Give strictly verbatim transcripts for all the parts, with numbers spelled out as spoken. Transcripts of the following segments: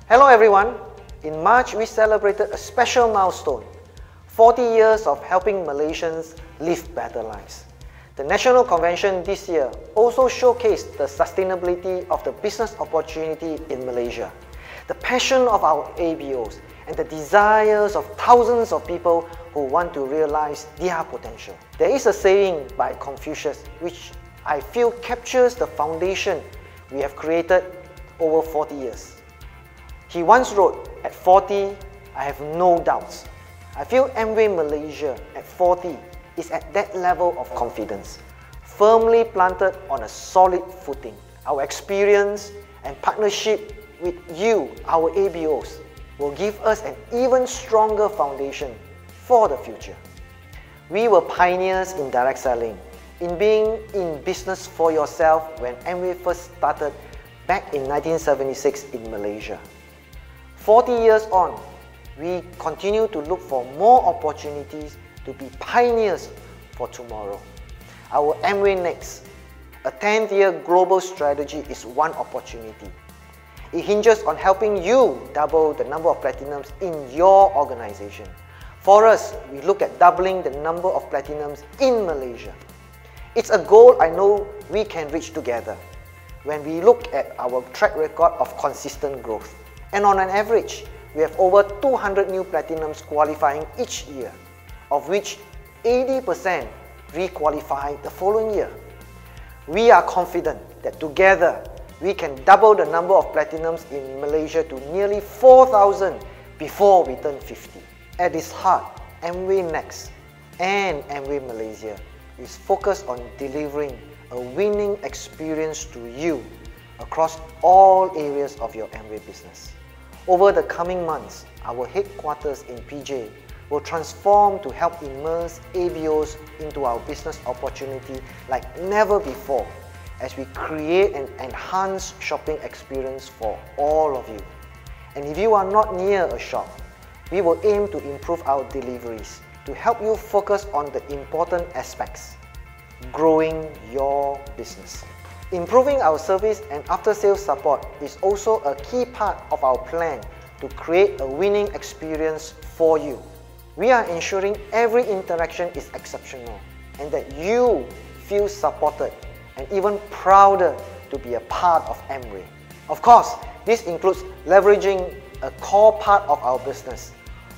Hello everyone, in March we celebrated a special milestone, forty years of helping Malaysians live better lives. The National Convention this year also showcased the sustainability of the business opportunity in Malaysia, the passion of our A B Os, and the desires of thousands of people who want to realize their potential. There is a saying by Confucius which I feel captures the foundation we have created over forty years. He once wrote, "At forty, I have no doubts." I feel Amway Malaysia at forty is at that level of confidence, firmly planted on a solid footing. Our experience and partnership with you, our A B Os, will give us an even stronger foundation for the future. We were pioneers in direct selling, in being in business for yourself when Amway first started back in nineteen seventy-six in Malaysia. forty years on, we continue to look for more opportunities to be pioneers for tomorrow. Our Amway Next, a tenth-year global strategy, is one opportunity. It hinges on helping you double the number of platinums in your organization. For us, we look at doubling the number of platinums in Malaysia. It's a goal I know we can reach together when we look at our track record of consistent growth. And on an average, we have over two hundred new platinums qualifying each year, of which eighty percent re-qualify the following year. We are confident that together we can double the number of platinums in Malaysia to nearly four thousand before we turn fifty. At its heart, Amway Next and Amway Malaysia is focused on delivering a winning experience to you across all areas of your Amway business. Over the coming months, our headquarters in P J will transform to help immerse A B Os into our business opportunity like never before, as we create an enhanced shopping experience for all of you. And if you are not near a shop, we will aim to improve our deliveries to help you focus on the important aspects, growing your business. Improving our service and after-sales support is also a key part of our plan to create a winning experience for you. We are ensuring every interaction is exceptional and that you feel supported and even prouder to be a part of Amway. Of course, this includes leveraging a core part of our business,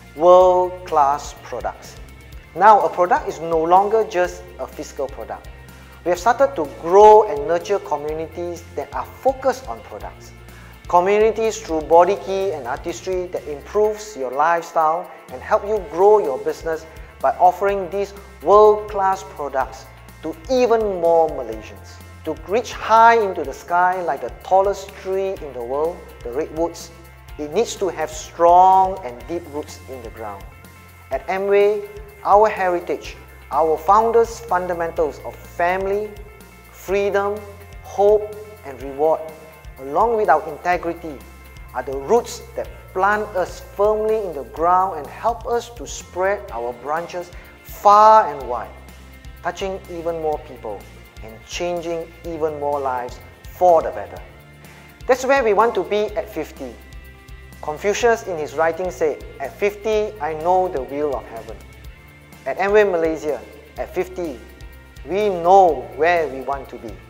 world-class products. Now, a product is no longer just a physical product. We have started to grow and nurture communities that are focused on products. Communities through body key and artistry that improves your lifestyle and help you grow your business by offering these world-class products to even more Malaysians. To reach high into the sky like the tallest tree in the world, the redwoods, it needs to have strong and deep roots in the ground. At Amway, our heritage, our founders' fundamentals of family, freedom, hope, and reward, along with our integrity, are the roots that plant us firmly in the ground and help us to spread our branches far and wide, touching even more people and changing even more lives for the better. That's where we want to be at fifty. Confucius in his writing said, "At fifty, I know the will of heaven." At Amway Malaysia, at fifty, we know where we want to be.